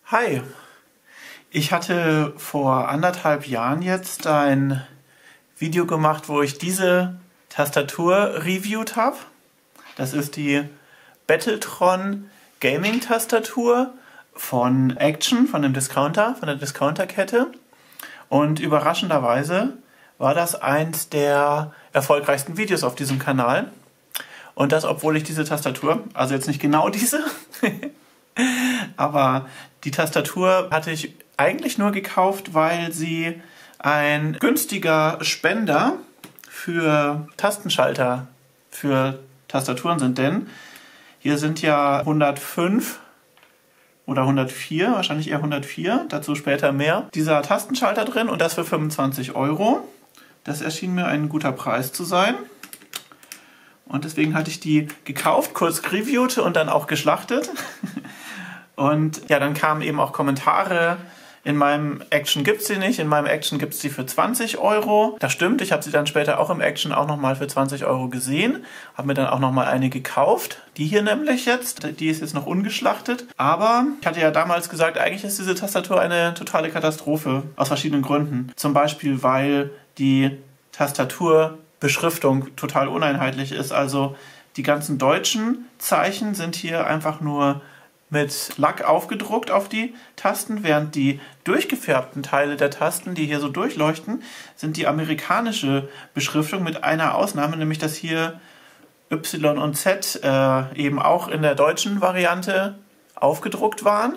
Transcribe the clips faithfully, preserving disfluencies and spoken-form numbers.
Hi, ich hatte vor anderthalb Jahren jetzt ein Video gemacht, wo ich diese Tastatur reviewed habe. Das ist die Battletron Gaming Tastatur von Action, von dem Discounter, von der Discounterkette. Und überraschenderweise war das eins der erfolgreichsten Videos auf diesem Kanal. Und das, obwohl ich diese Tastatur, also jetzt nicht genau diese, aber die Tastatur hatte ich eigentlich nur gekauft, weil sie ein günstiger Spender für Tastenschalter für Tastaturen sind. Denn hier sind ja hundertfünf oder hundertvier, wahrscheinlich eher hundertvier, dazu später mehr, dieser Tastenschalter drin und das für fünfundzwanzig Euro. Das erschien mir ein guter Preis zu sein. Und deswegen hatte ich die gekauft, kurz reviewt und dann auch geschlachtet. Und ja, dann kamen eben auch Kommentare. In meinem Action gibt es sie nicht, in meinem Action gibt es sie für zwanzig Euro. Das stimmt, ich habe sie dann später auch im Action auch nochmal für zwanzig Euro gesehen. Habe mir dann auch nochmal eine gekauft. Die hier nämlich jetzt, die ist jetzt noch ungeschlachtet. Aber ich hatte ja damals gesagt, eigentlich ist diese Tastatur eine totale Katastrophe. Aus verschiedenen Gründen. Zum Beispiel, weil die Tastaturbeschriftung total uneinheitlich ist. Also die ganzen deutschen Zeichen sind hier einfach nur mit Lack aufgedruckt auf die Tasten, während die durchgefärbten Teile der Tasten, die hier so durchleuchten, sind die amerikanische Beschriftung mit einer Ausnahme, nämlich dass hier Y und Z äh, eben auch in der deutschen Variante aufgedruckt waren.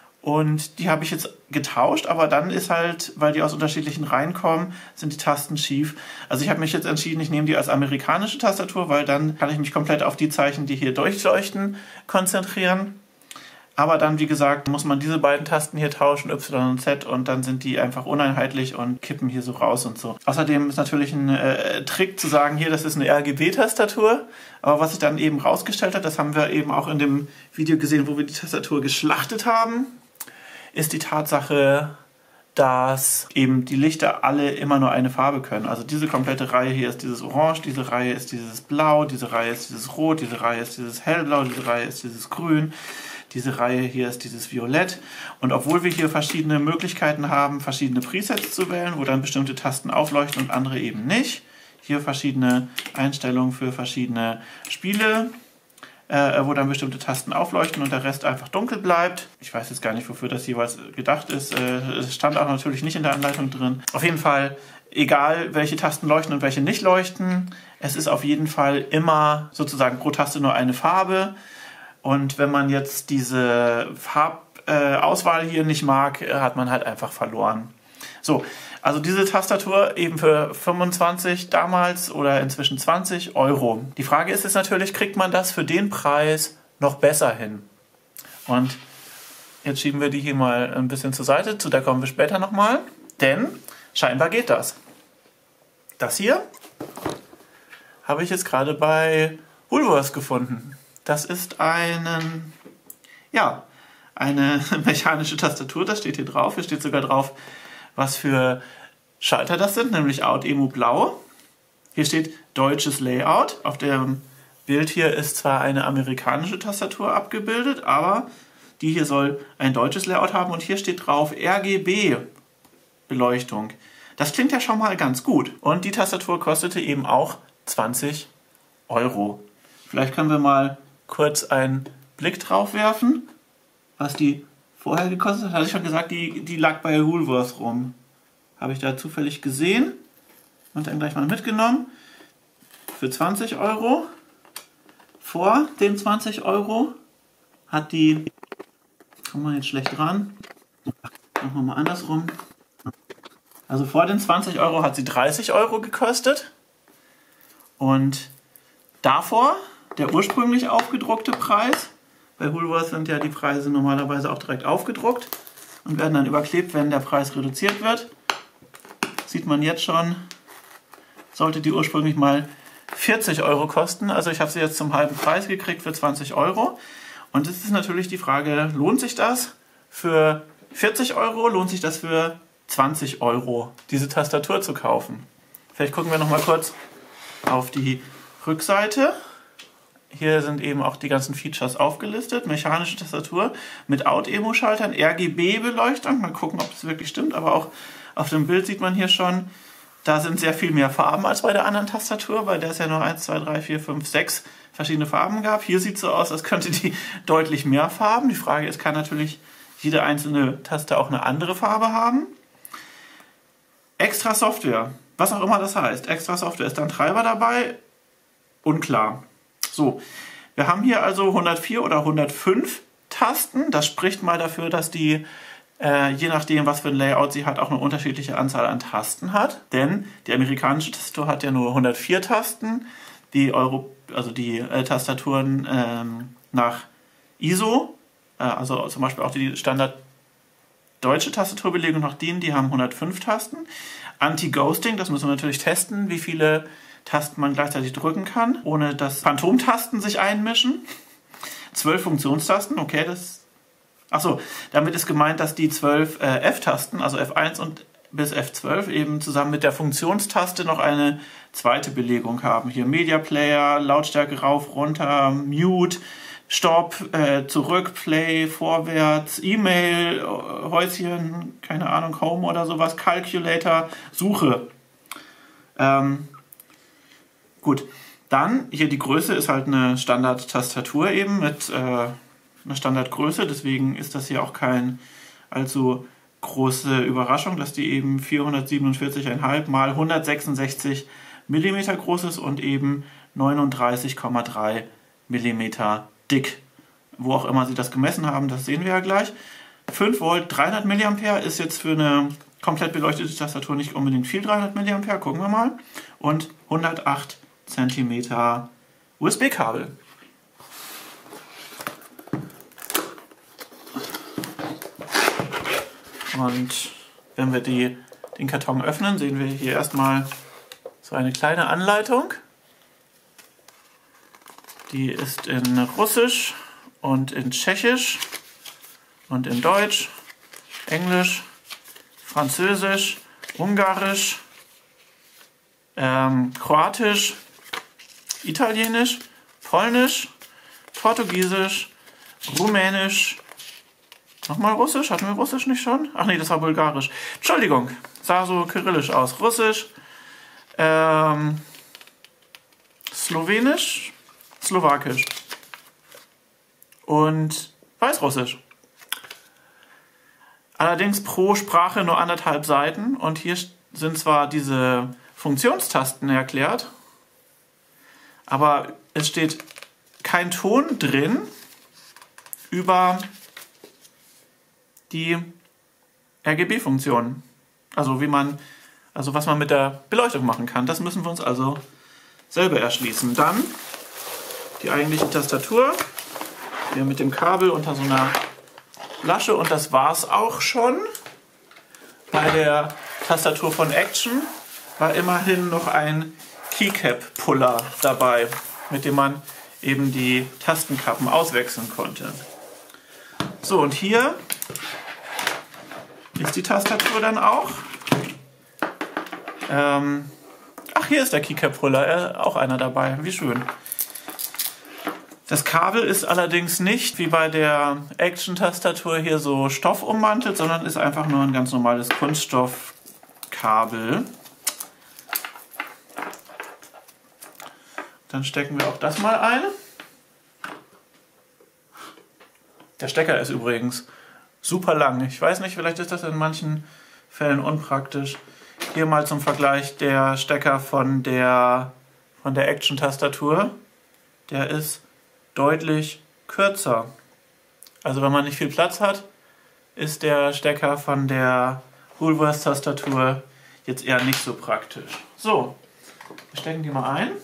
Und die habe ich jetzt getauscht, aber dann ist halt, weil die aus unterschiedlichen Reihen kommen, sind die Tasten schief. Also ich habe mich jetzt entschieden, ich nehme die als amerikanische Tastatur, weil dann kann ich mich komplett auf die Zeichen, die hier durchleuchten, konzentrieren. Aber dann, wie gesagt, muss man diese beiden Tasten hier tauschen, Y und Z, und dann sind die einfach uneinheitlich und kippen hier so raus und so. Außerdem ist natürlich ein äh, Trick zu sagen, hier, das ist eine R G B-Tastatur. Aber was sich dann eben rausgestellt hat, das haben wir eben auch in dem Video gesehen, wo wir die Tastatur geschlachtet haben, ist die Tatsache, dass eben die Lichter alle immer nur eine Farbe können. Also diese komplette Reihe hier ist dieses Orange, diese Reihe ist dieses Blau, diese Reihe ist dieses Rot, diese Reihe ist dieses Hellblau, diese Reihe ist dieses Grün. Diese Reihe hier ist dieses Violett. Und obwohl wir hier verschiedene Möglichkeiten haben, verschiedene Presets zu wählen, wo dann bestimmte Tasten aufleuchten und andere eben nicht, hier verschiedene Einstellungen für verschiedene Spiele, äh, wo dann bestimmte Tasten aufleuchten und der Rest einfach dunkel bleibt. Ich weiß jetzt gar nicht, wofür das jeweils gedacht ist. Äh, es stand auch natürlich nicht in der Anleitung drin. Auf jeden Fall, egal welche Tasten leuchten und welche nicht leuchten, es ist auf jeden Fall immer sozusagen pro Taste nur eine Farbe. Und wenn man jetzt diese Farbauswahl äh, hier nicht mag, hat man halt einfach verloren. So, also diese Tastatur eben für fünfundzwanzig damals oder inzwischen zwanzig Euro. Die Frage ist jetzt natürlich, kriegt man das für den Preis noch besser hin? Und jetzt schieben wir die hier mal ein bisschen zur Seite, zu der kommen wir später nochmal. Denn scheinbar geht das. Das hier habe ich jetzt gerade bei Woolworths gefunden. Das ist einen, ja, eine mechanische Tastatur, das steht hier drauf. Hier steht sogar drauf, was für Schalter das sind, nämlich Out Emu Blau. Hier steht deutsches Layout. Auf dem Bild hier ist zwar eine amerikanische Tastatur abgebildet, aber die hier soll ein deutsches Layout haben und hier steht drauf R G B-Beleuchtung. Das klingt ja schon mal ganz gut. Und die Tastatur kostete eben auch zwanzig Euro. Vielleicht können wir mal kurz einen Blick drauf werfen, was die vorher gekostet hat. Hatte ich schon gesagt, die, die lag bei Woolworths rum. Habe ich da zufällig gesehen und dann gleich mal mitgenommen. Für zwanzig Euro. Vor den zwanzig Euro hat die, kommen wir jetzt schlecht ran, machen wir mal andersrum. Also vor den zwanzig Euro hat sie dreißig Euro gekostet. Und davor der ursprünglich aufgedruckte Preis. Bei Woolworths sind ja die Preise normalerweise auch direkt aufgedruckt und werden dann überklebt, wenn der Preis reduziert wird. Sieht man jetzt schon, sollte die ursprünglich mal vierzig Euro kosten. Also ich habe sie jetzt zum halben Preis gekriegt für zwanzig Euro. Und jetzt ist natürlich die Frage, lohnt sich das für vierzig Euro? Lohnt sich das für zwanzig Euro, diese Tastatur zu kaufen? Vielleicht gucken wir noch mal kurz auf die Rückseite. hier sind eben auch die ganzen Features aufgelistet. Mechanische Tastatur mit Out-Emo-Schaltern, R G B-Beleuchtung. Mal gucken, ob das wirklich stimmt. Aber auch auf dem Bild sieht man hier schon, da sind sehr viel mehr Farben als bei der anderen Tastatur, bei der es ja nur eins, zwei, drei, vier, fünf, sechs verschiedene Farben gab. Hier sieht es so aus, als könnte die deutlich mehr Farben. Die Frage ist, kann natürlich jede einzelne Taste auch eine andere Farbe haben? Extra Software, was auch immer das heißt. Extra Software, ist da ein Treiber dabei? Unklar. So, wir haben hier also hundertvier oder hundertfünf Tasten. Das spricht mal dafür, dass die, äh, je nachdem, was für ein Layout sie hat, auch eine unterschiedliche Anzahl an Tasten hat. Denn die amerikanische Tastatur hat ja nur hundertvier Tasten. Die, Euro, also die äh, Tastaturen ähm, nach I S O, äh, also zum Beispiel auch die Standard deutsche Tastaturbelegung nach D I N, die haben hundertfünf Tasten. Anti-Ghosting, das müssen wir natürlich testen, wie viele Tasten man gleichzeitig drücken kann, ohne dass Phantomtasten sich einmischen. zwölf Funktionstasten, okay, das... Achso, damit ist gemeint, dass die zwölf äh, F-Tasten, also F eins und bis F zwölf, eben zusammen mit der Funktionstaste noch eine zweite Belegung haben. Hier Media Player, Lautstärke rauf, runter, Mute, Stopp, äh, zurück, Play, vorwärts, E-Mail, Häuschen, keine Ahnung, Home oder sowas, Calculator, Suche. Ähm, gut, dann hier die Größe ist halt eine Standard-Tastatur eben mit äh, einer Standardgröße, deswegen ist das hier auch kein allzu große Überraschung, dass die eben vierhundertsiebenundvierzig Komma fünf mal hundertsechsundsechzig Millimeter groß ist und eben neununddreißig Komma drei Millimeter dick. Wo auch immer sie das gemessen haben, das sehen wir ja gleich. fünf Volt, dreihundert Milliampere ist jetzt für eine komplett beleuchtete Tastatur nicht unbedingt viel, dreihundert Milliampere, gucken wir mal. Und hundertacht Zentimeter U S B-Kabel. Und wenn wir die, den Karton öffnen, sehen wir hier erstmal so eine kleine Anleitung. Die ist in Russisch und in Tschechisch und in Deutsch, Englisch, Französisch, Ungarisch, ähm, Kroatisch, Italienisch, Polnisch, Portugiesisch, Rumänisch, nochmal Russisch, hatten wir Russisch nicht schon? Ach nee, das war Bulgarisch. Entschuldigung, sah so kyrillisch aus. Russisch, ähm, Slowenisch, Slowakisch und Weißrussisch. Allerdings pro Sprache nur anderthalb Seiten und hier sind zwar diese Funktionstasten erklärt, aber es steht kein Ton drin über die R G B-Funktionen. Also wie man, also was man mit der Beleuchtung machen kann. Das müssen wir uns also selber erschließen. Dann die eigentliche Tastatur, hier mit dem Kabel unter so einer Flasche und das war's auch schon. Bei der Tastatur von Action war immerhin noch ein Keycap-Puller dabei, mit dem man eben die Tastenkappen auswechseln konnte. So, und hier ist die Tastatur dann auch. Ähm, ach, hier ist der Keycap-Puller, äh, auch einer dabei, wie schön. Das Kabel ist allerdings nicht wie bei der Action-Tastatur hier so stoffummantelt, sondern ist einfach nur ein ganz normales Kunststoffkabel. Dann stecken wir auch das mal ein. Der Stecker ist übrigens super lang. Ich weiß nicht, vielleicht ist das in manchen Fällen unpraktisch. Hier mal zum Vergleich der Stecker von der, von der Action-Tastatur. Der ist deutlich kürzer. Also wenn man nicht viel Platz hat, ist der Stecker von der Woolworths-Tastatur jetzt eher nicht so praktisch. So, wir stecken die mal ein.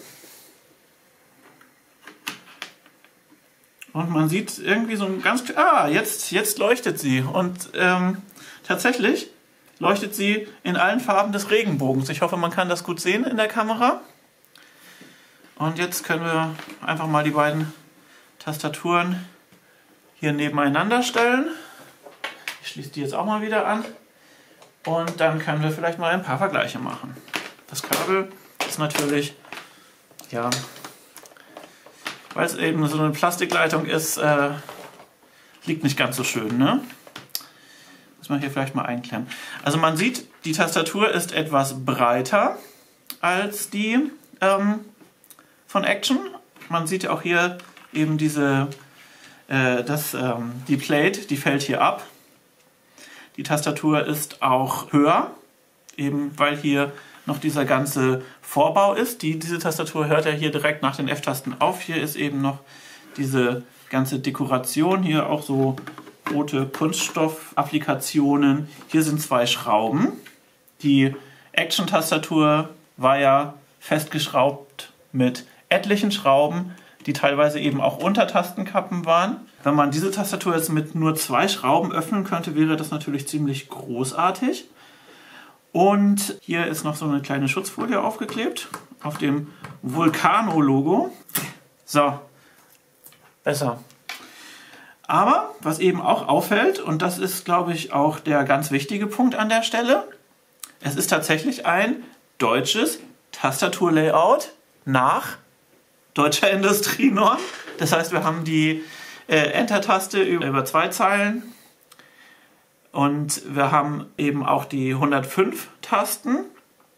Und man sieht irgendwie so ein ganz... Ah, jetzt, jetzt leuchtet sie. Und ähm, tatsächlich leuchtet sie in allen Farben des Regenbogens. Ich hoffe, man kann das gut sehen in der Kamera. Und jetzt können wir einfach mal die beiden Tastaturen hier nebeneinander stellen. Ich schließe die jetzt auch mal wieder an. Und dann können wir vielleicht mal ein paar Vergleiche machen. Das Kabel ist natürlich, ja, weil es eben so eine Plastikleitung ist, äh, liegt nicht ganz so schön, ne? Muss man hier vielleicht mal einklemmen. Also man sieht, die Tastatur ist etwas breiter als die ähm, von Action. Man sieht auch hier eben diese, äh, das, ähm, die Plate, die fällt hier ab. Die Tastatur ist auch höher, eben weil hier noch dieser ganze Vorbau ist. Die, diese Tastatur hört ja hier direkt nach den F-Tasten auf. Hier ist eben noch diese ganze Dekoration, hier auch so rote Kunststoff-Applikationen. Hier sind zwei Schrauben. Die Action-Tastatur war ja festgeschraubt mit etlichen Schrauben, die teilweise eben auch unter Tastenkappen waren. Wenn man diese Tastatur jetzt mit nur zwei Schrauben öffnen könnte, wäre das natürlich ziemlich großartig. Und hier ist noch so eine kleine Schutzfolie aufgeklebt auf dem Vulcano-Logo. So, besser. Aber was eben auch auffällt, und das ist, glaube ich, auch der ganz wichtige Punkt an der Stelle, es ist tatsächlich ein deutsches Tastaturlayout nach deutscher Industrienorm. Das heißt, wir haben die äh, Enter-Taste über, über zwei Zeilen und wir haben eben auch die hundertfünf Tasten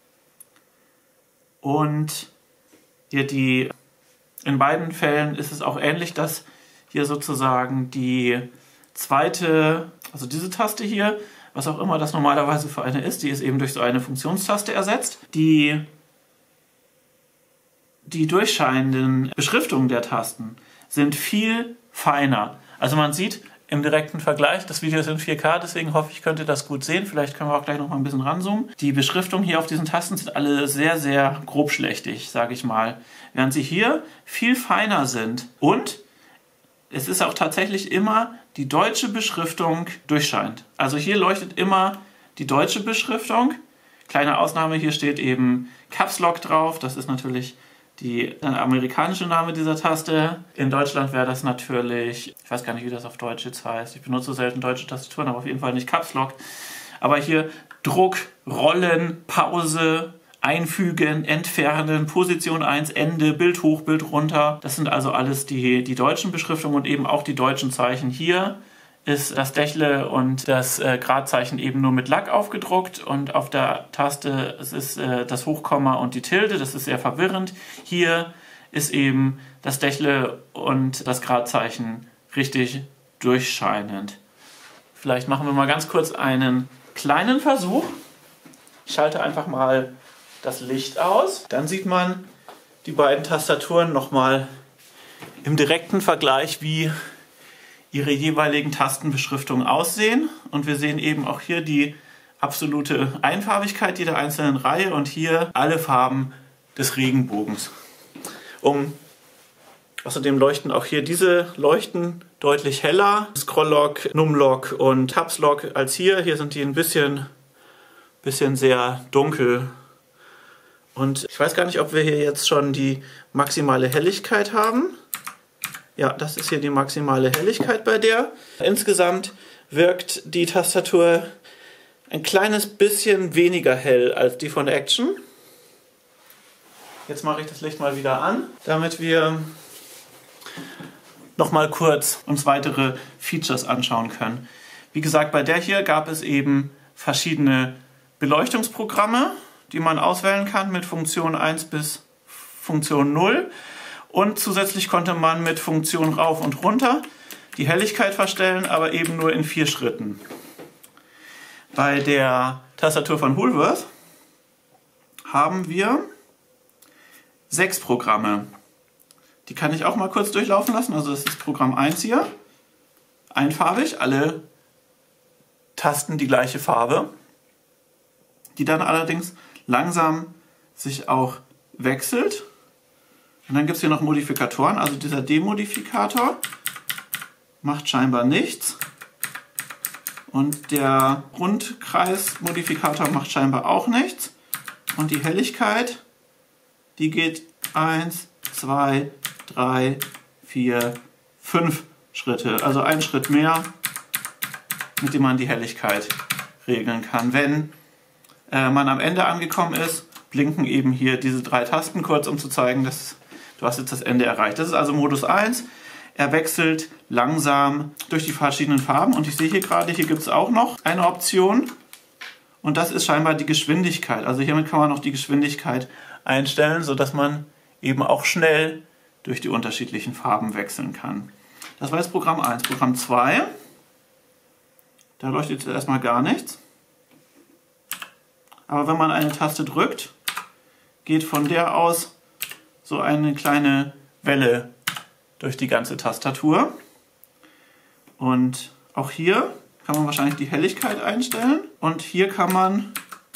und hier die, in beiden Fällen ist es auch ähnlich, dass hier sozusagen die zweite, also diese Taste hier, was auch immer das normalerweise für eine ist, die ist eben durch so eine Funktionstaste ersetzt. Die, die durchscheinenden Beschriftungen der Tasten sind viel feiner. Also man sieht im direkten Vergleich, das Video ist in vier K, deswegen hoffe ich, könnt ihr das gut sehen. Vielleicht können wir auch gleich noch mal ein bisschen ranzoomen. Die Beschriftungen hier auf diesen Tasten sind alle sehr, sehr grobschlächtig, sage ich mal. Während sie hier viel feiner sind. Und es ist auch tatsächlich immer die deutsche Beschriftung durchscheint. Also hier leuchtet immer die deutsche Beschriftung. Kleine Ausnahme, hier steht eben Caps Lock drauf. Das ist natürlich die, der amerikanische Name dieser Taste. In Deutschland wäre das natürlich, ich weiß gar nicht, wie das auf Deutsch jetzt heißt. Ich benutze selten deutsche Tastaturen, aber auf jeden Fall nicht Caps Lock. Aber hier Druck, Rollen, Pause, Einfügen, Entfernen, Position eins, Ende, Bild hoch, Bild runter. Das sind also alles die, die deutschen Beschriftungen und eben auch die deutschen Zeichen. Hier ist das Dächle und das äh, Gradzeichen eben nur mit Lack aufgedruckt und auf der Taste es ist äh, das Hochkomma und die Tilde. Das ist sehr verwirrend. Hier ist eben das Dächle und das Gradzeichen richtig durchscheinend. Vielleicht machen wir mal ganz kurz einen kleinen Versuch. Ich schalte einfach mal das Licht aus. Dann sieht man die beiden Tastaturen nochmal im direkten Vergleich, wie ihre jeweiligen Tastenbeschriftungen aussehen. Und wir sehen eben auch hier die absolute Einfarbigkeit jeder einzelnen Reihe und hier alle Farben des Regenbogens. Um, außerdem leuchten auch hier diese Leuchten deutlich heller. Scroll-Lock, Num-Lock und Tabs-Lock als hier. Hier sind die ein bisschen, bisschen sehr dunkel. Und ich weiß gar nicht, ob wir hier jetzt schon die maximale Helligkeit haben. Ja, das ist hier die maximale Helligkeit bei der. Insgesamt wirkt die Tastatur ein kleines bisschen weniger hell als die von Action. Jetzt mache ich das Licht mal wieder an, damit wir noch mal kurz uns weitere Features anschauen können. Wie gesagt, bei der hier gab es eben verschiedene Beleuchtungsprogramme, die man auswählen kann mit Funktion eins bis Funktion null. Und zusätzlich konnte man mit Funktion rauf und runter die Helligkeit verstellen, aber eben nur in vier Schritten. Bei der Tastatur von Woolworth haben wir sechs Programme. Die kann ich auch mal kurz durchlaufen lassen. Also das ist Programm eins hier. Einfarbig, alle Tasten die gleiche Farbe. Die dann allerdings langsam sich auch wechselt. Und dann gibt es hier noch Modifikatoren. Also dieser D-Modifikator macht scheinbar nichts. Und der Rundkreis-Modifikator macht scheinbar auch nichts. Und die Helligkeit, die geht eins, zwei, drei, vier, fünf Schritte. Also einen Schritt mehr, mit dem man die Helligkeit regeln kann. Wenn äh, man am Ende angekommen ist, blinken eben hier diese drei Tasten kurz, um zu zeigen, dass du hast jetzt das Ende erreicht. Das ist also Modus eins. Er wechselt langsam durch die verschiedenen Farben. Und ich sehe hier gerade, hier gibt es auch noch eine Option. Und das ist scheinbar die Geschwindigkeit. Also hiermit kann man noch die Geschwindigkeit einstellen, sodass man eben auch schnell durch die unterschiedlichen Farben wechseln kann. Das war jetzt Programm eins. Programm zwei. Da leuchtet jetzt erstmal gar nichts. Aber wenn man eine Taste drückt, geht von der aus so eine kleine Welle durch die ganze Tastatur. Und auch hier kann man wahrscheinlich die Helligkeit einstellen. Und hier kann man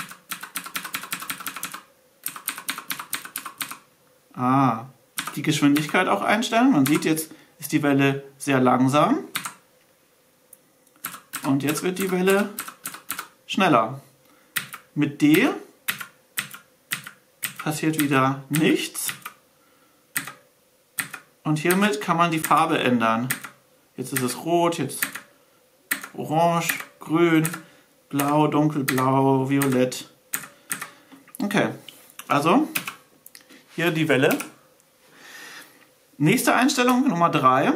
ah, die Geschwindigkeit auch einstellen. Man sieht, jetzt ist die Welle sehr langsam. Und jetzt wird die Welle schneller. Mit D passiert wieder nichts. Und hiermit kann man die Farbe ändern. Jetzt ist es rot, jetzt orange, grün, blau, dunkelblau, violett. Okay, also hier die Welle. Nächste Einstellung, Nummer drei.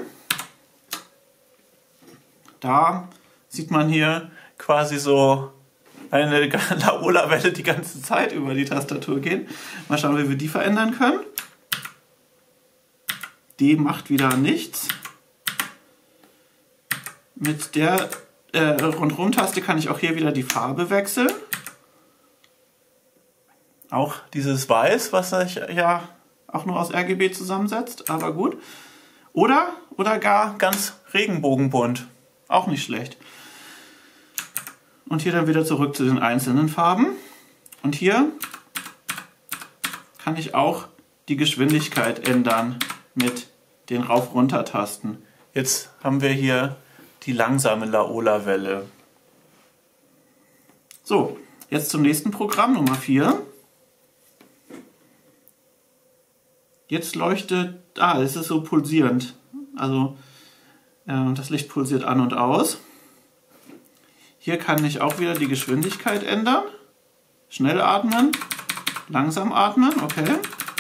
Da sieht man hier quasi so eine Laola-Welle die ganze Zeit über die Tastatur gehen. Mal schauen, wie wir die verändern können. Die macht wieder nichts. Mit der äh, Rundrum-Taste kann ich auch hier wieder die Farbe wechseln. Auch dieses Weiß, was sich ja auch nur aus R G B zusammensetzt, aber gut. Oder, oder gar ganz regenbogenbunt. Auch nicht schlecht. Und hier dann wieder zurück zu den einzelnen Farben. Und hier kann ich auch die Geschwindigkeit ändern mit den Rauf-Runter-Tasten. Jetzt haben wir hier die langsame Laola-Welle. So, jetzt zum nächsten Programm, Nummer vier. Jetzt leuchtet, ah, es ist so pulsierend. Also äh, das Licht pulsiert an und aus. Hier kann ich auch wieder die Geschwindigkeit ändern. Schnell atmen, langsam atmen, okay.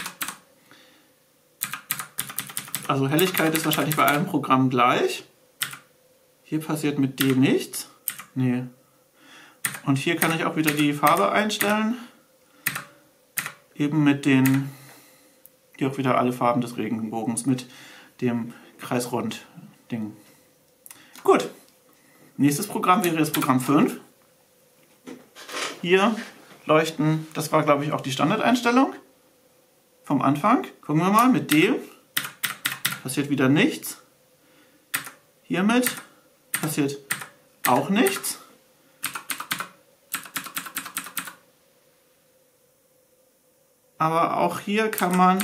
Also Helligkeit ist wahrscheinlich bei allen Programmen gleich. Hier passiert mit D nichts. Nee. Und hier kann ich auch wieder die Farbe einstellen. Eben mit den, hier auch wieder alle Farben des Regenbogens mit dem Kreisrund-Ding. Gut. Nächstes Programm wäre jetzt Programm fünf. Hier leuchten, das war glaube ich auch die Standardeinstellung vom Anfang. Gucken wir mal, mit D passiert wieder nichts. Hiermit passiert auch nichts. Aber auch hier kann man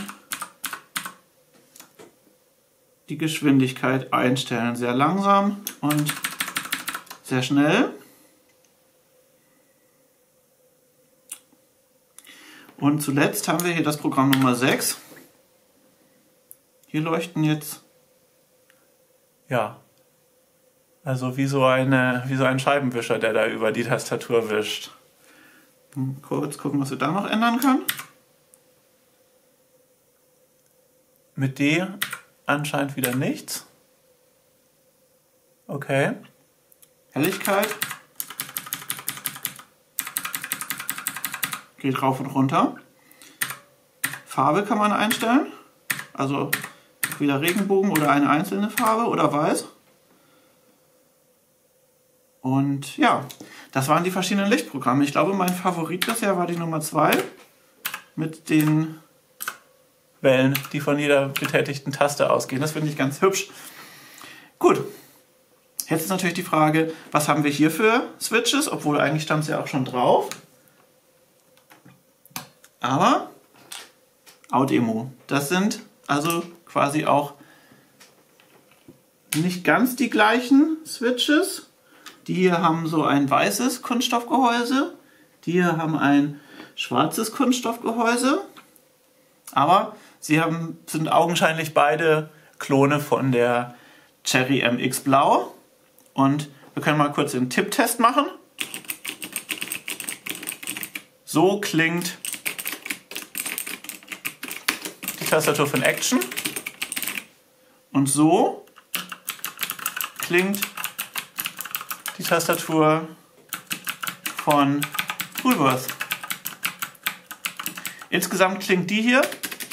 die Geschwindigkeit einstellen. Sehr langsam und sehr schnell. Und zuletzt haben wir hier das Programm Nummer sechs. Hier leuchten jetzt, ja, also wie so, eine, wie so ein Scheibenwischer, der da über die Tastatur wischt. Kurz gucken, was wir da noch ändern können. Mit D anscheinend wieder nichts. Okay. Helligkeit geht rauf und runter. Farbe kann man einstellen. Also wieder Regenbogen oder eine einzelne Farbe oder weiß. Und ja, das waren die verschiedenen Lichtprogramme. Ich glaube, mein Favorit bisher war die Nummer zwei mit den Wellen, die von jeder betätigten Taste ausgehen. Das finde ich ganz hübsch. Gut. Jetzt ist natürlich die Frage, was haben wir hier für Switches? Obwohl eigentlich stand es ja auch schon drauf. Aber Out-Emo. Das sind also quasi auch nicht ganz die gleichen Switches. Die hier haben so ein weißes Kunststoffgehäuse. Die hier haben ein schwarzes Kunststoffgehäuse. Aber sie haben, sind augenscheinlich beide Klone von der Cherry M X Blau. Und wir können mal kurz den Tipptest machen. So klingt die Tastatur von Action. Und so klingt die Tastatur von Woolworth. Insgesamt klingt die hier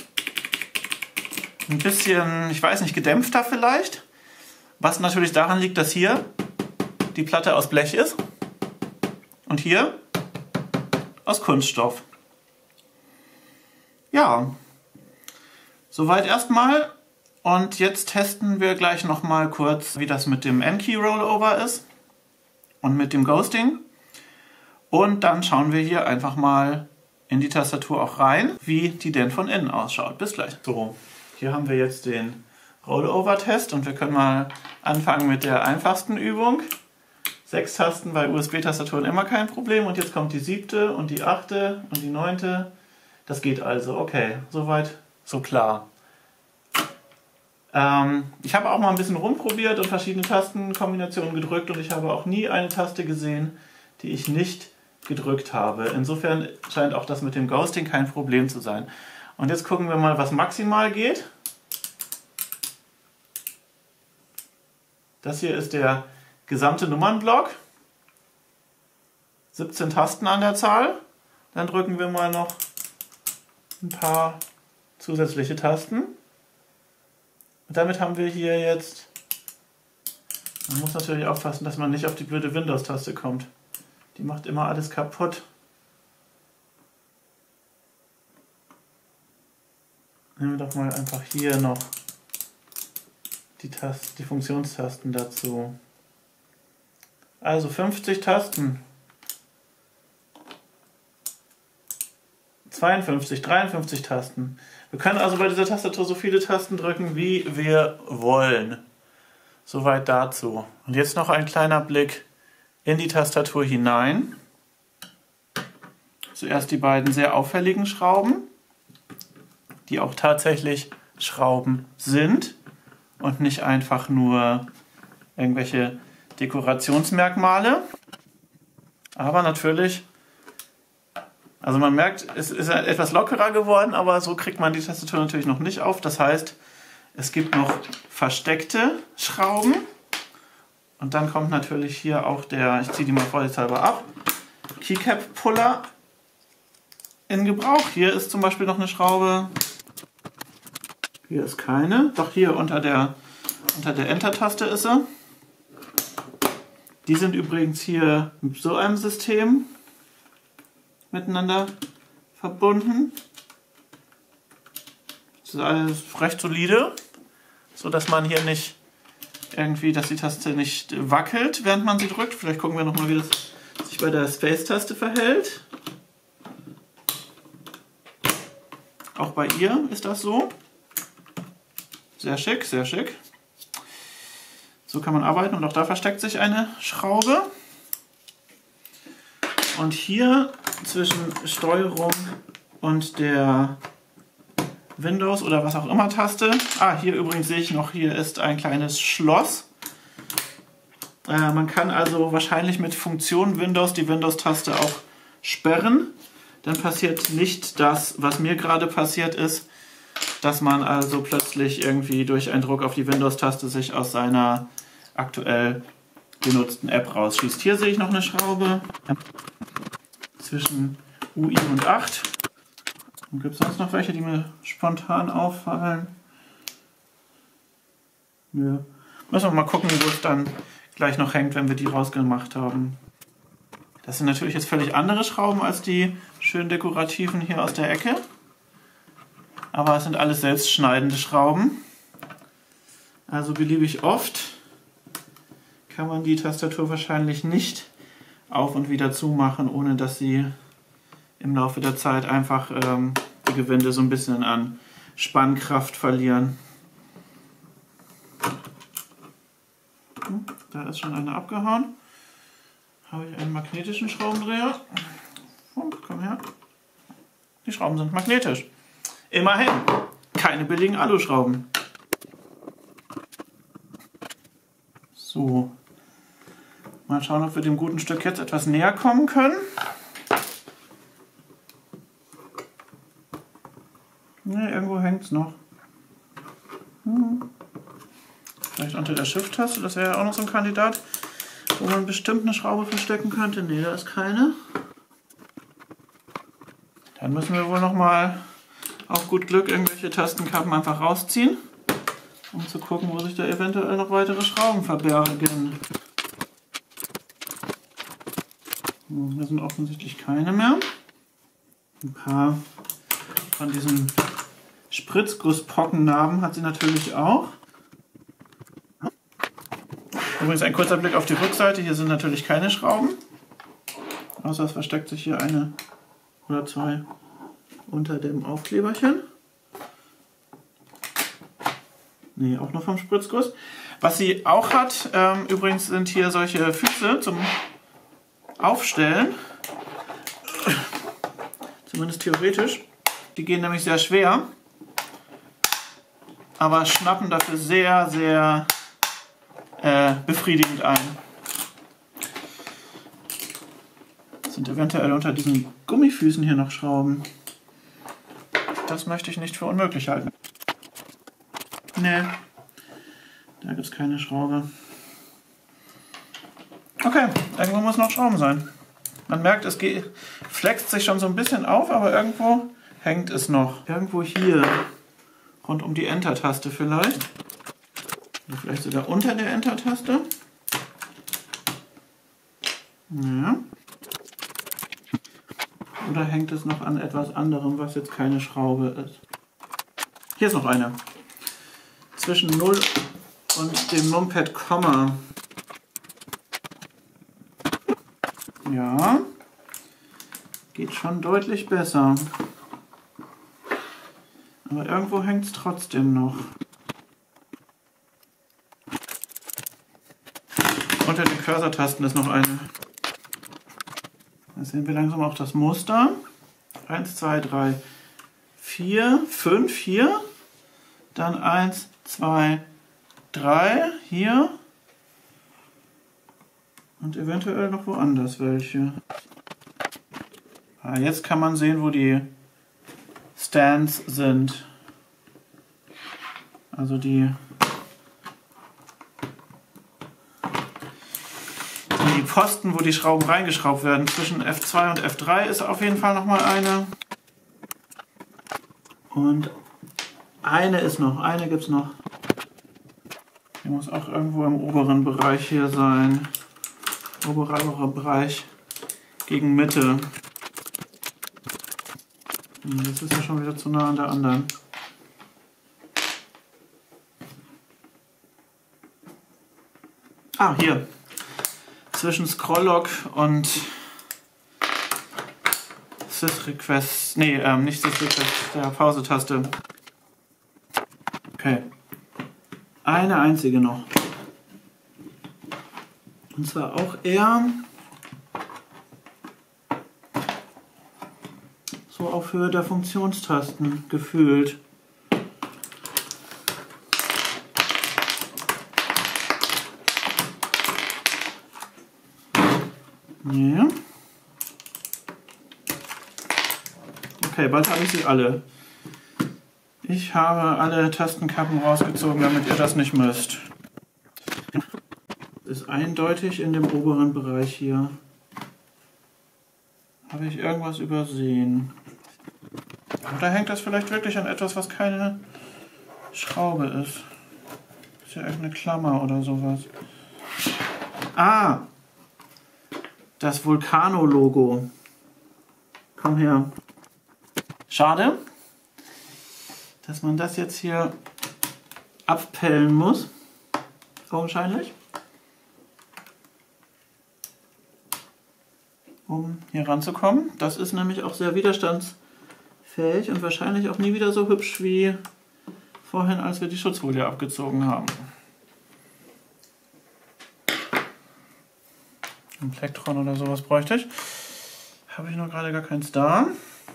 ein bisschen, ich weiß nicht, gedämpfter vielleicht. Was natürlich daran liegt, dass hier die Platte aus Blech ist und hier aus Kunststoff. Ja, soweit erstmal. Und jetzt testen wir gleich nochmal kurz, wie das mit dem N-Key Rollover ist und mit dem Ghosting. Und dann schauen wir hier einfach mal in die Tastatur auch rein, wie die denn von innen ausschaut. Bis gleich. So, hier haben wir jetzt den Rollover-Test und wir können mal anfangen mit der einfachsten Übung. Sechs Tasten bei U S B-Tastaturen immer kein Problem. Und jetzt kommt die siebte und die achte und die neunte. Das geht also. Okay, soweit, so klar. Ähm, ich habe auch mal ein bisschen rumprobiert und verschiedene Tastenkombinationen gedrückt und ich habe auch nie eine Taste gesehen, die ich nicht gedrückt habe. Insofern scheint auch das mit dem Ghosting kein Problem zu sein. Und jetzt gucken wir mal, was maximal geht. Das hier ist der gesamte Nummernblock. siebzehn Tasten an der Zahl. Dann drücken wir mal noch ein paar zusätzliche Tasten. Und damit haben wir hier jetzt, man muss natürlich aufpassen, dass man nicht auf die blöde Windows-Taste kommt. Die macht immer alles kaputt. Nehmen wir doch mal einfach hier noch die, Tast die Funktionstasten dazu. Also fünfzig Tasten. zweiundfünfzig, dreiundfünfzig Tasten. Wir können also bei dieser Tastatur so viele Tasten drücken, wie wir wollen. Soweit dazu. Und jetzt noch ein kleiner Blick in die Tastatur hinein. Zuerst die beiden sehr auffälligen Schrauben, die auch tatsächlich Schrauben sind und nicht einfach nur irgendwelche Dekorationsmerkmale. Aber natürlich, also man merkt, es ist etwas lockerer geworden, aber so kriegt man die Tastatur natürlich noch nicht auf. Das heißt, es gibt noch versteckte Schrauben. Und dann kommt natürlich hier auch der, ich ziehe die mal vorsichtshalber ab, Keycap-Puller in Gebrauch. Hier ist zum Beispiel noch eine Schraube. Hier ist keine. Doch hier unter der, unter der Enter-Taste ist sie. Die sind übrigens hier mit so einem System miteinander verbunden. Das ist alles recht solide, so dass man hier nicht irgendwie, dass die Taste nicht wackelt, während man sie drückt. Vielleicht gucken wir nochmal, wie das sich bei der Space-Taste verhält. Auch bei ihr ist das so. Sehr schick, sehr schick. So kann man arbeiten und auch da versteckt sich eine Schraube. Und hier zwischen Steuerung und der Windows oder was auch immer Taste. Ah, hier übrigens sehe ich noch, hier ist ein kleines Schloss. Äh, man kann also wahrscheinlich mit Funktion Windows die Windows-Taste auch sperren. Dann passiert nicht das, was mir gerade passiert ist, dass man also plötzlich irgendwie durch einen Druck auf die Windows-Taste sich aus seiner aktuell genutzten App rausschießt. Hier sehe ich noch eine Schraube zwischen U I und acht. Und gibt es sonst noch welche, die mir spontan auffallen? Ja. Müssen wir mal gucken, wo es dann gleich noch hängt, wenn wir die rausgemacht haben. Das sind natürlich jetzt völlig andere Schrauben als die schön dekorativen hier aus der Ecke. Aber es sind alles selbstschneidende Schrauben. Also beliebig oft kann man die Tastatur wahrscheinlich nicht auf und wieder zumachen, ohne dass sie im Laufe der Zeit einfach ähm, die Gewinde so ein bisschen an Spannkraft verlieren. Hm, da ist schon eine abgehauen. Habe ich einen magnetischen Schraubendreher. Oh, komm her. Die Schrauben sind magnetisch. Immerhin. Keine billigen Aluschrauben. So. Mal schauen, ob wir dem guten Stück jetzt etwas näher kommen können. Ne, irgendwo hängt es noch. Hm. Vielleicht unter der Shift-Taste, das wäre ja auch noch so ein Kandidat, wo man bestimmt eine Schraube verstecken könnte. Ne, da ist keine. Dann müssen wir wohl nochmal auf gut Glück irgendwelche Tastenkappen einfach rausziehen, um zu gucken, wo sich da eventuell noch weitere Schrauben verbergen. Hier sind offensichtlich keine mehr. Ein paar von diesen Spritzgusspockennarben hat sie natürlich auch. Übrigens ein kurzer Blick auf die Rückseite. Hier sind natürlich keine Schrauben. Außer es versteckt sich hier eine oder zwei unter dem Aufkleberchen. Nee, auch noch vom Spritzguss. Was sie auch hat, ähm, übrigens sind hier solche Füße zum Aufstellen. Zumindest theoretisch. Die gehen nämlich sehr schwer. Aber schnappen dafür sehr, sehr äh, befriedigend ein. Sind eventuell unter diesen Gummifüßen hier noch Schrauben. Das möchte ich nicht für unmöglich halten. Nee, da gibt es keine Schraube. Okay, irgendwo muss noch Schrauben sein. Man merkt, es geht, flext sich schon so ein bisschen auf, aber irgendwo hängt es noch. Irgendwo hier, rund um die Enter-Taste vielleicht. Oder vielleicht sogar unter der Enter-Taste. Ja. Oder hängt es noch an etwas anderem, was jetzt keine Schraube ist? Hier ist noch eine. Zwischen null und dem Numpad Komma. Ja. Geht schon deutlich besser. Aber irgendwo hängt es trotzdem noch. Unter den Cursor-Tasten ist noch eine. Da sehen wir langsam auch das Muster. eins, zwei, drei, vier, fünf hier. Dann eins, zwei, drei hier. Und eventuell noch woanders welche. Ah, jetzt kann man sehen, wo die Stands sind. Also die, die Posten, wo die Schrauben reingeschraubt werden. Zwischen F zwei und F drei ist auf jeden Fall nochmal eine. Und eine ist noch, eine gibt es noch. Die muss auch irgendwo im oberen Bereich hier sein. Oberer Bereich gegen Mitte. Das ist ja schon wieder zu nah an der anderen. Ah, hier. Zwischen Scroll-Lock und Sys-Request. Nee, ähm, nicht Sys-Request, der Pause-Taste. Okay. Eine einzige noch. Und zwar auch eher so auf Höhe der Funktionstasten gefühlt. Ja. Okay, bald habe ich sie alle. Ich habe alle Tastenkappen rausgezogen, damit ihr das nicht müsst. Ist eindeutig in dem oberen Bereich hier. Habe ich irgendwas übersehen? Oder hängt das vielleicht wirklich an etwas, was keine Schraube ist? Ist ja irgendeine Klammer oder sowas. Ah! Das Vulcano-Logo. Komm her. Schade, dass man das jetzt hier abpellen muss. Augenscheinlich. Um hier ranzukommen. Das ist nämlich auch sehr widerstandsfähig und wahrscheinlich auch nie wieder so hübsch wie vorhin, als wir die Schutzfolie abgezogen haben. Ein Plektron oder sowas bräuchte ich. Habe ich noch gerade gar keins da.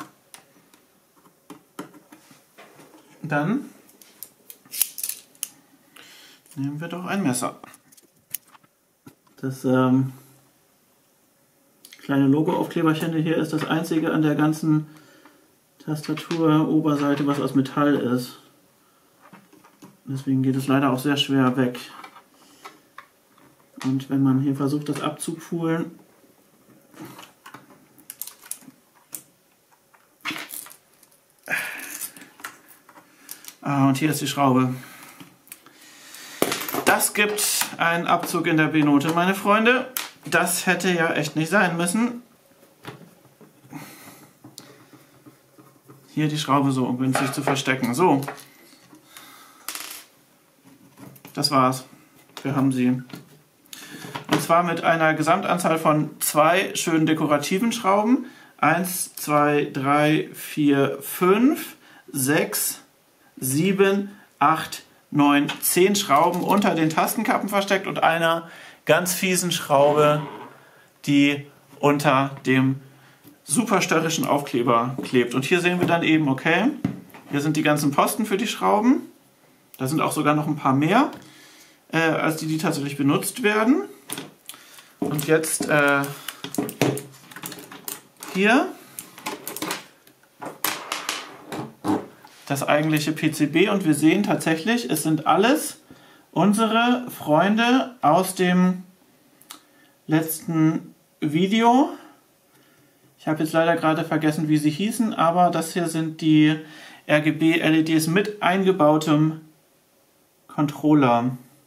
Dann nehmen wir doch ein Messer. Das ähm, kleine Logo-Aufkleberchen hier ist das einzige an der ganzen Tastatur-Oberseite, was aus Metall ist. Deswegen geht es leider auch sehr schwer weg. Und wenn man hier versucht, das abzupulen, ah, und hier ist die Schraube. Das gibt einen Abzug in der B-Note, meine Freunde. Das hätte ja echt nicht sein müssen. Hier die Schraube so ungünstig zu verstecken. So. Das war's. Wir haben sie. Und zwar mit einer Gesamtanzahl von zwei schönen dekorativen Schrauben. Eins, zwei, drei, vier, fünf, sechs, sieben, acht, neun, zehn Schrauben unter den Tastenkappen versteckt und einer ganz fiesen Schraube, die unter dem super störrischen Aufkleber klebt. Und hier sehen wir dann eben, okay, hier sind die ganzen Posten für die Schrauben. Da sind auch sogar noch ein paar mehr, äh, als die, die tatsächlich benutzt werden. Und jetzt äh, hier das eigentliche P C B und wir sehen tatsächlich, es sind alles unsere Freunde aus dem letzten Video. Ich habe jetzt leider gerade vergessen, wie sie hießen, aber das hier sind die R G B-L E Ds mit eingebautem Controller.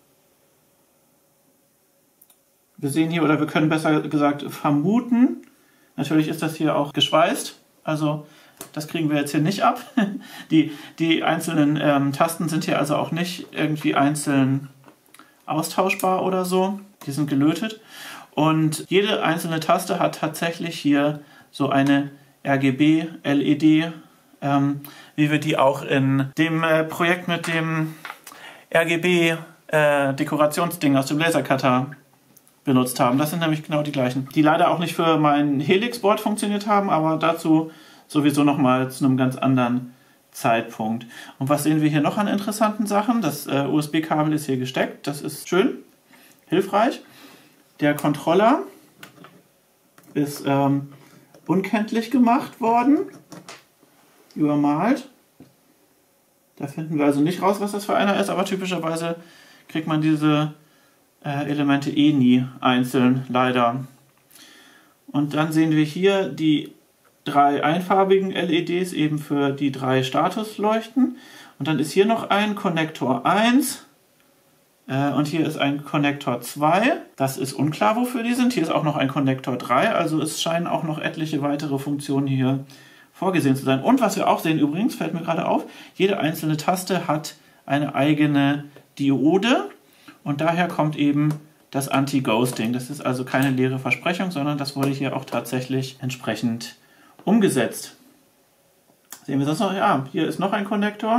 Wir sehen hier, oder wir können besser gesagt vermuten, natürlich ist das hier auch geschweißt, also das kriegen wir jetzt hier nicht ab. Die, die einzelnen ähm, Tasten sind hier also auch nicht irgendwie einzeln austauschbar oder so, die sind gelötet. Und jede einzelne Taste hat tatsächlich hier so eine R G B-L E D, ähm, wie wir die auch in dem äh, Projekt mit dem R G B-Dekorationsding äh, aus dem Lasercutter benutzt haben. Das sind nämlich genau die gleichen, die leider auch nicht für mein Helix-Board funktioniert haben, aber dazu sowieso nochmal zu einem ganz anderen Zeitpunkt. Und was sehen wir hier noch an interessanten Sachen? Das äh, U S B-Kabel ist hier gesteckt, das ist schön, hilfreich. Der Controller ist ähm, unkenntlich gemacht worden, übermalt. Da finden wir also nicht raus, was das für einer ist, aber typischerweise kriegt man diese äh, Elemente eh nie einzeln, leider. Und dann sehen wir hier die drei einfarbigen L E Ds eben für die drei Statusleuchten. Und dann ist hier noch ein Konnektor eins. Und hier ist ein Konnektor zwei. Das ist unklar, wofür die sind. Hier ist auch noch ein Konnektor drei. Also es scheinen auch noch etliche weitere Funktionen hier vorgesehen zu sein. Und was wir auch sehen übrigens, fällt mir gerade auf, jede einzelne Taste hat eine eigene Diode. Und daher kommt eben das Anti-Ghosting. Das ist also keine leere Versprechung, sondern das wurde hier auch tatsächlich entsprechend umgesetzt. Sehen wir das noch? Ja, hier ist noch ein Konnektor.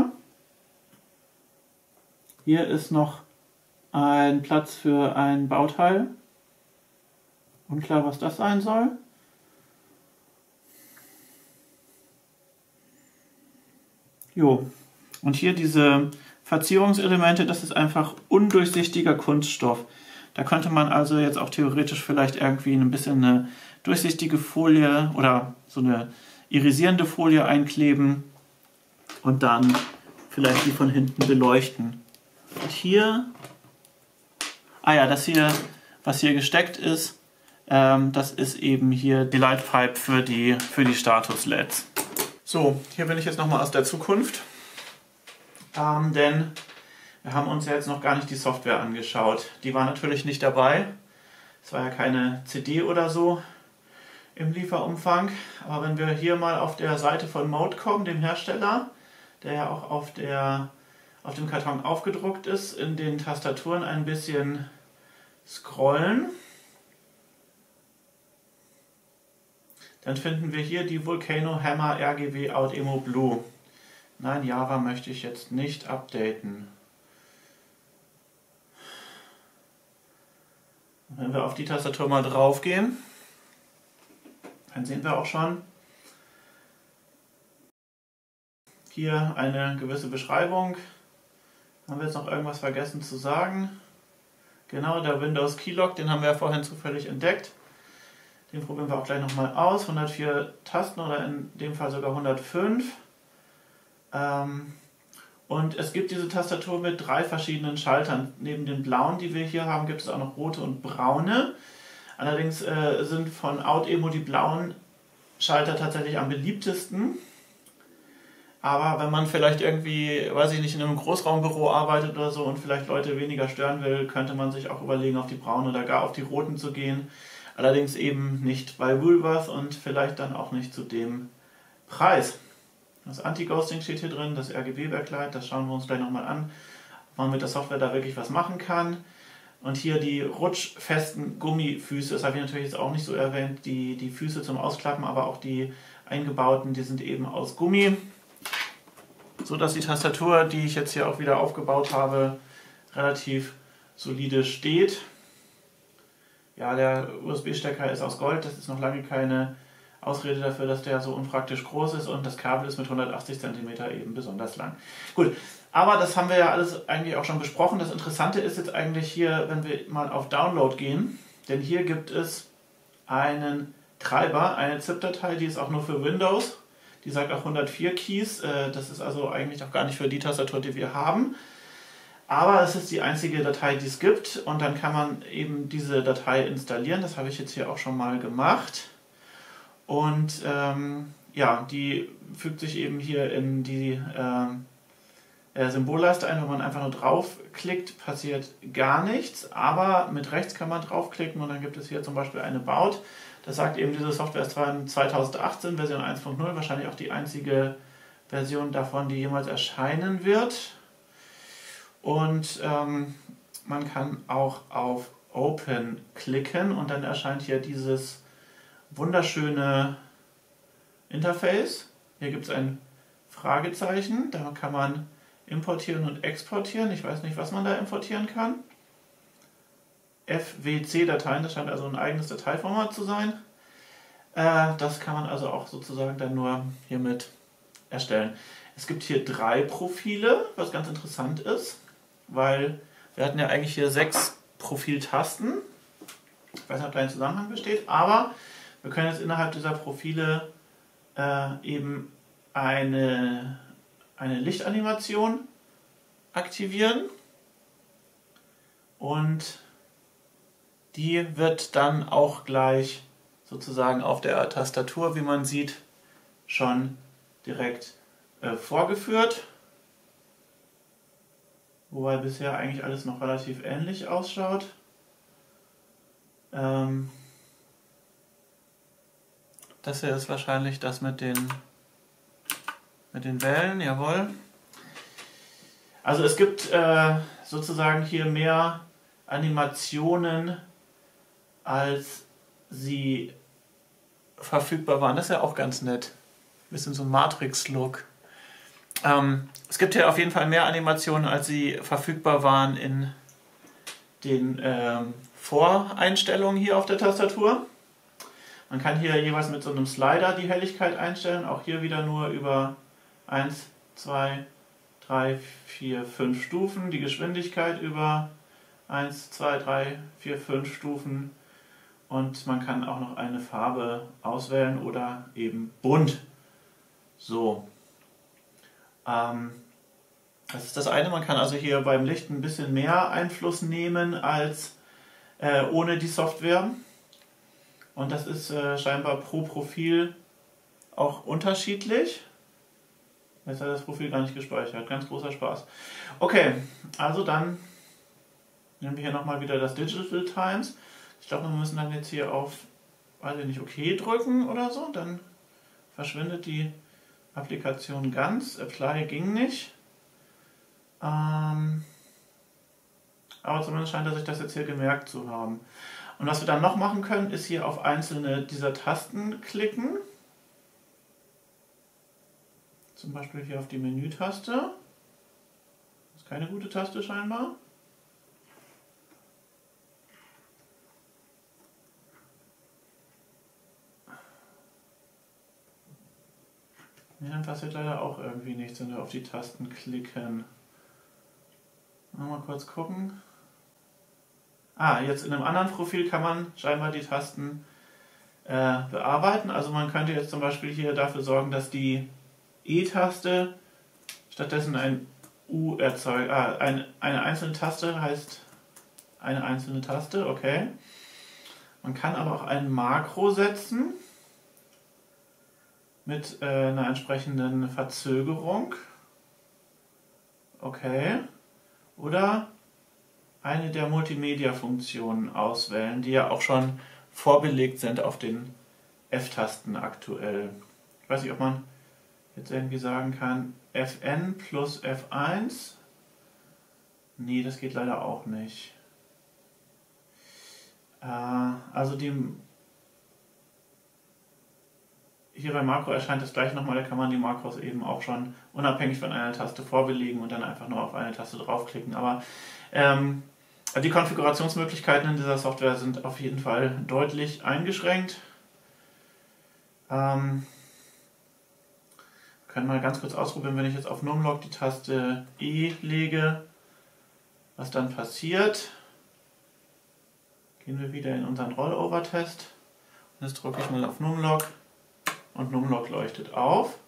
Hier ist noch ein Platz für ein Bauteil. Unklar, was das sein soll. Jo. Und hier diese Verzierungselemente, das ist einfach undurchsichtiger Kunststoff. Da könnte man also jetzt auch theoretisch vielleicht irgendwie ein bisschen eine durchsichtige Folie oder so eine irisierende Folie einkleben und dann vielleicht die von hinten beleuchten. Und hier, ah ja, das hier, was hier gesteckt ist, ähm, das ist eben hier die Lightpipe für die, für die Status-L E Ds. So, hier bin ich jetzt nochmal aus der Zukunft, ähm, denn wir haben uns ja jetzt noch gar nicht die Software angeschaut. Die war natürlich nicht dabei. Es war ja keine C D oder so im Lieferumfang. Aber wenn wir hier mal auf der Seite von Modecom, dem Hersteller, der ja auch auf, der, auf dem Karton aufgedruckt ist, in den Tastaturen ein bisschen scrollen, dann finden wir hier die Volcano Hammer R G B Out Emo Blue. Nein, Java möchte ich jetzt nicht updaten. Wenn wir auf die Tastatur mal drauf gehen, dann sehen wir auch schon hier eine gewisse Beschreibung. Haben wir jetzt noch irgendwas vergessen zu sagen? Genau, der Windows Keylog, den haben wir ja vorhin zufällig entdeckt. Den probieren wir auch gleich nochmal aus. hundertvier Tasten oder in dem Fall sogar hundertfünf. Ähm, und es gibt diese Tastatur mit drei verschiedenen Schaltern. Neben den blauen, die wir hier haben, gibt es auch noch rote und braune. Allerdings äh, sind von OutEmo die blauen Schalter tatsächlich am beliebtesten. Aber wenn man vielleicht irgendwie, weiß ich nicht, in einem Großraumbüro arbeitet oder so und vielleicht Leute weniger stören will, könnte man sich auch überlegen, auf die braunen oder gar auf die roten zu gehen. Allerdings eben nicht bei Woolworth und vielleicht dann auch nicht zu dem Preis. Das Anti-Ghosting steht hier drin, das R G B-Backlight, das schauen wir uns gleich nochmal an, ob man mit der Software da wirklich was machen kann. Und hier die rutschfesten Gummifüße, das habe ich natürlich jetzt auch nicht so erwähnt, die, die Füße zum Ausklappen, aber auch die eingebauten, die sind eben aus Gummi. So dass die Tastatur, die ich jetzt hier auch wieder aufgebaut habe, relativ solide steht. Ja, der U S B-Stecker ist aus Gold, das ist noch lange keine Ausrede dafür, dass der so unpraktisch groß ist und das Kabel ist mit hundertachtzig Zentimeter eben besonders lang. Gut, aber das haben wir ja alles eigentlich auch schon besprochen. Das Interessante ist jetzt eigentlich hier, wenn wir mal auf Download gehen, denn hier gibt es einen Treiber, eine ZIP-Datei, die ist auch nur für Windows. Die sagt auch hundertvier Keys, das ist also eigentlich auch gar nicht für die Tastatur, die wir haben. Aber es ist die einzige Datei, die es gibt und dann kann man eben diese Datei installieren. Das habe ich jetzt hier auch schon mal gemacht. Und ähm, ja, die fügt sich eben hier in die äh, Symbolleiste ein. Wenn man einfach nur draufklickt, passiert gar nichts. Aber mit rechts kann man draufklicken und dann gibt es hier zum Beispiel eine About. Das sagt eben, diese Software ist zweitausendachtzehn, Version eins Punkt null, wahrscheinlich auch die einzige Version davon, die jemals erscheinen wird. Und ähm, man kann auch auf Open klicken und dann erscheint hier dieses wunderschöne Interface. Hier gibt es ein Fragezeichen, da kann man importieren und exportieren. Ich weiß nicht, was man da importieren kann. F W C-Dateien, das scheint also ein eigenes Dateiformat zu sein. Äh, das kann man also auch sozusagen dann nur hiermit erstellen. Es gibt hier drei Profile, was ganz interessant ist, weil wir hatten ja eigentlich hier sechs Profiltasten. Ich weiß nicht, ob da ein Zusammenhang besteht, aber wir können jetzt innerhalb dieser Profile äh, eben eine, eine Lichtanimation aktivieren und die wird dann auch gleich sozusagen auf der Tastatur, wie man sieht, schon direkt äh, vorgeführt. Wobei bisher eigentlich alles noch relativ ähnlich ausschaut. Ähm das hier ist wahrscheinlich das mit den, mit den Wellen, jawohl. Also es gibt äh, sozusagen hier mehr Animationen, als sie verfügbar waren. Das ist ja auch ganz nett. Ein bisschen so ein Matrix-Look. Ähm, es gibt hier auf jeden Fall mehr Animationen, als sie verfügbar waren in den ähm, Voreinstellungen hier auf der Tastatur. Man kann hier jeweils mit so einem Slider die Helligkeit einstellen. Auch hier wieder nur über eins, zwei, drei, vier, fünf Stufen. Die Geschwindigkeit über eins, zwei, drei, vier, fünf Stufen. Und man kann auch noch eine Farbe auswählen oder eben bunt. So. Ähm, das ist das eine. Man kann also hier beim Licht ein bisschen mehr Einfluss nehmen als äh, ohne die Software. Und das ist äh, scheinbar pro Profil auch unterschiedlich. Jetzt hat das Profil gar nicht gespeichert. Ganz großer Spaß. Okay, also dann nehmen wir hier nochmal wieder das Digital Times. Ich glaube, wir müssen dann jetzt hier auf, weiß ich nicht, OK drücken oder so. Dann verschwindet die Applikation ganz. Apply ging nicht. Ähm, aber zumindest scheint er sich das jetzt hier gemerkt zu haben. Und was wir dann noch machen können, ist hier auf einzelne dieser Tasten klicken. Zum Beispiel hier auf die Menü-Taste. Das ist keine gute Taste scheinbar. Ja, dann passiert leider auch irgendwie nichts, wenn wir auf die Tasten klicken. Mal kurz gucken. Ah, jetzt in einem anderen Profil kann man scheinbar die Tasten äh, bearbeiten. Also man könnte jetzt zum Beispiel hier dafür sorgen, dass die E-Taste stattdessen ein U erzeugt. Ah, ein, eine einzelne Taste heißt eine einzelne Taste, okay. Man kann aber auch ein Makro setzen mit äh, einer entsprechenden Verzögerung. Okay. Oder eine der Multimedia-Funktionen auswählen, die ja auch schon vorbelegt sind auf den F-Tasten aktuell. Ich weiß nicht, ob man jetzt irgendwie sagen kann, F N plus F eins. Nee, das geht leider auch nicht. Äh, also die hier beim Makro erscheint es gleich nochmal, da kann man die Makros eben auch schon unabhängig von einer Taste vorbelegen und dann einfach nur auf eine Taste draufklicken. Aber ähm, die Konfigurationsmöglichkeiten in dieser Software sind auf jeden Fall deutlich eingeschränkt. Ähm, wir können mal ganz kurz ausprobieren, wenn ich jetzt auf Numlock die Taste E lege, was dann passiert. Gehen wir wieder in unseren Rollover-Test. Und jetzt drücke ich mal auf Numlock. Und Numlock leuchtet auf.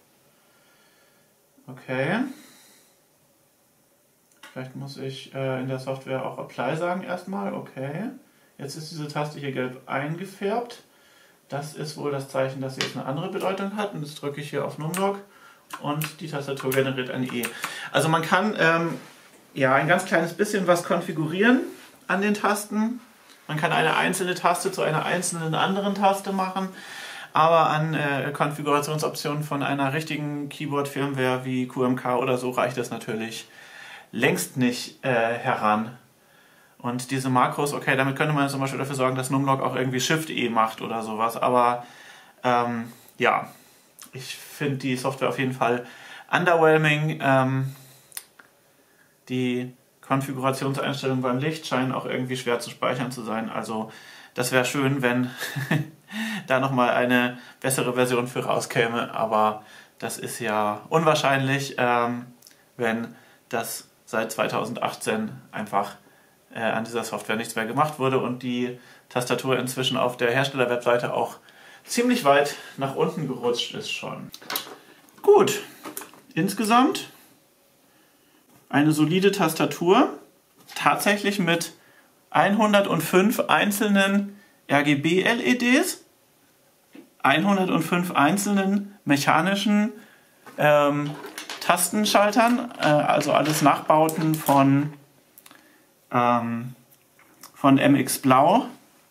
Okay. Vielleicht muss ich äh, in der Software auch Apply sagen erstmal. Okay. Jetzt ist diese Taste hier gelb eingefärbt. Das ist wohl das Zeichen, dass sie jetzt eine andere Bedeutung hat. Und jetzt drücke ich hier auf Numlock und die Tastatur generiert ein E. Also man kann ähm, ja ein ganz kleines bisschen was konfigurieren an den Tasten. Man kann eine einzelne Taste zu einer einzelnen anderen Taste machen. Aber an äh, Konfigurationsoptionen von einer richtigen Keyboard-Firmware wie Q M K oder so reicht das natürlich längst nicht äh, heran. Und diese Makros, okay, damit könnte man zum Beispiel dafür sorgen, dass Numlock auch irgendwie Shift-E macht oder sowas. Aber ähm, ja, ich finde die Software auf jeden Fall underwhelming. Ähm, die Konfigurationseinstellungen beim Licht scheinen auch irgendwie schwer zu speichern zu sein. Also das wäre schön, wenn da nochmal eine bessere Version für rauskäme, aber das ist ja unwahrscheinlich, ähm, wenn das seit zweitausendachtzehn einfach äh, an dieser Software nichts mehr gemacht wurde und die Tastatur inzwischen auf der Hersteller-Webseite auch ziemlich weit nach unten gerutscht ist schon. Gut, insgesamt eine solide Tastatur, tatsächlich mit hundertfünf einzelnen R G B-L E Ds, hundertfünf einzelnen mechanischen ähm, Tastenschaltern, äh, also alles Nachbauten von, ähm, von M X Blau.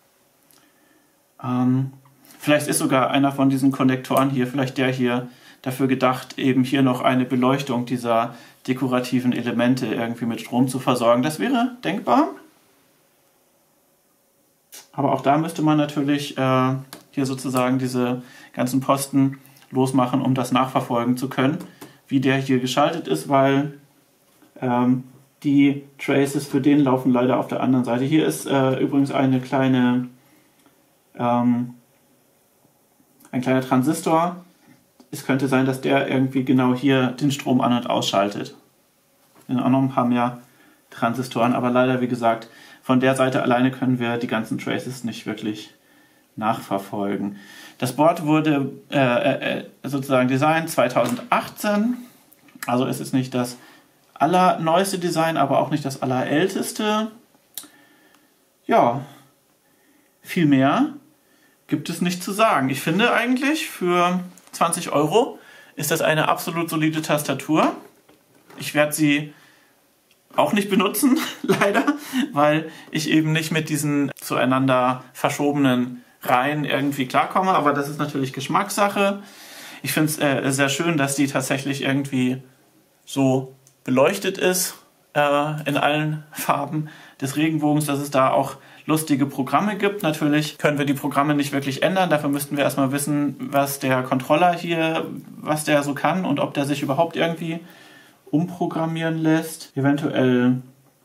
Ähm, vielleicht ist sogar einer von diesen Konnektoren hier, vielleicht der hier, dafür gedacht, eben hier noch eine Beleuchtung dieser dekorativen Elemente irgendwie mit Strom zu versorgen. Das wäre denkbar. Aber auch da müsste man natürlich äh, hier sozusagen diese ganzen Posten losmachen, um das nachverfolgen zu können, wie der hier geschaltet ist, weil ähm, die Traces für den laufen leider auf der anderen Seite. Hier ist äh, übrigens eine kleine, ähm, ein kleiner Transistor. Es könnte sein, dass der irgendwie genau hier den Strom an- und ausschaltet. Es sind auch noch ein paar mehr Transistoren, aber leider, wie gesagt, von der Seite alleine können wir die ganzen Traces nicht wirklich nachverfolgen. Das Board wurde äh, äh, sozusagen designt zweitausendachtzehn, also es ist nicht das allerneueste Design, aber auch nicht das allerälteste. Ja, viel mehr gibt es nicht zu sagen. Ich finde eigentlich, für zwanzig Euro ist das eine absolut solide Tastatur. Ich werde sie auch nicht benutzen, leider, weil ich eben nicht mit diesen zueinander verschobenen Reihen irgendwie klarkomme, aber das ist natürlich Geschmackssache. Ich finde es äh, sehr schön, dass die tatsächlich irgendwie so beleuchtet ist äh, in allen Farben des Regenbogens, dass es da auch lustige Programme gibt. Natürlich können wir die Programme nicht wirklich ändern, dafür müssten wir erstmal wissen, was der Controller hier, was der so kann und ob der sich überhaupt irgendwie umprogrammieren lässt. Eventuell,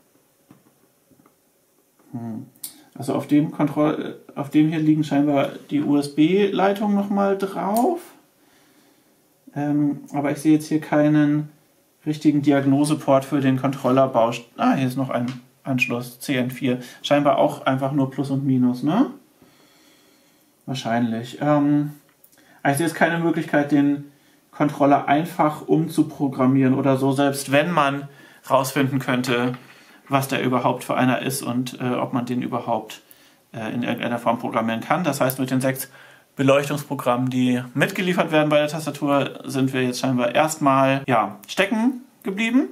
hm. also auf dem Kontroll, auf dem hier liegen scheinbar die U S B-Leitungen nochmal drauf. Ähm, aber ich sehe jetzt hier keinen richtigen Diagnoseport für den Controllerbau. Ah, hier ist noch ein Anschluss, C N vier. Scheinbar auch einfach nur Plus und Minus, ne? Wahrscheinlich. Ähm, ich sehe jetzt keine Möglichkeit, den Controller einfach umzuprogrammieren oder so, selbst wenn man rausfinden könnte, was der überhaupt für einer ist und äh, ob man den überhaupt äh, in irgendeiner Form programmieren kann. Das heißt, mit den sechs Beleuchtungsprogrammen, die mitgeliefert werden bei der Tastatur, sind wir jetzt scheinbar erstmal ja, stecken geblieben.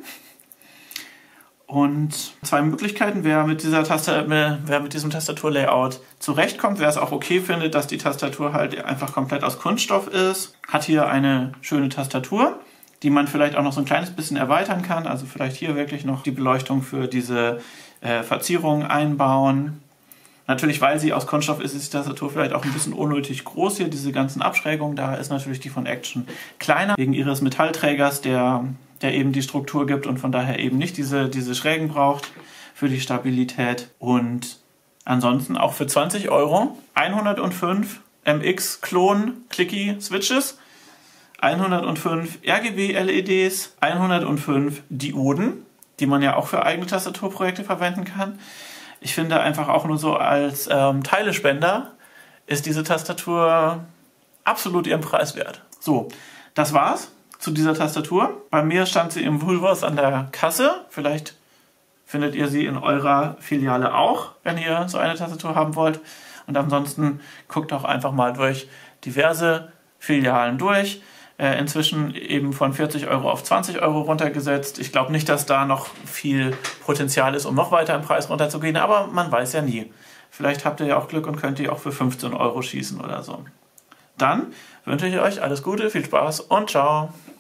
Und zwei Möglichkeiten, wer mit, dieser Taste, wer mit diesem Tastaturlayout zurechtkommt, wer es auch okay findet, dass die Tastatur halt einfach komplett aus Kunststoff ist, hat hier eine schöne Tastatur, die man vielleicht auch noch so ein kleines bisschen erweitern kann. Also vielleicht hier wirklich noch die Beleuchtung für diese äh, Verzierungen einbauen. Natürlich, weil sie aus Kunststoff ist, ist die Tastatur vielleicht auch ein bisschen unnötig groß hier, diese ganzen Abschrägungen. Da ist natürlich die von Action kleiner, wegen ihres Metallträgers, der... der eben die Struktur gibt und von daher eben nicht diese, diese Schrägen braucht für die Stabilität. Und ansonsten auch für zwanzig Euro hundertfünf M X-Klon-Clicky-Switches, hundertfünf R G B-L E Ds, hundertfünf Dioden, die man ja auch für eigene Tastaturprojekte verwenden kann. Ich finde einfach auch nur so als ähm, Teilespender ist diese Tastatur absolut ihren Preis wert. So, das war's zu dieser Tastatur. Bei mir stand sie im Woolworths an der Kasse. Vielleicht findet ihr sie in eurer Filiale auch, wenn ihr so eine Tastatur haben wollt. Und ansonsten guckt auch einfach mal durch diverse Filialen durch. Äh, inzwischen eben von vierzig Euro auf zwanzig Euro runtergesetzt. Ich glaube nicht, dass da noch viel Potenzial ist, um noch weiter im Preis runterzugehen, aber man weiß ja nie. Vielleicht habt ihr ja auch Glück und könnt die auch für fünfzehn Euro schießen oder so. Dann wünsche ich euch alles Gute, viel Spaß und ciao!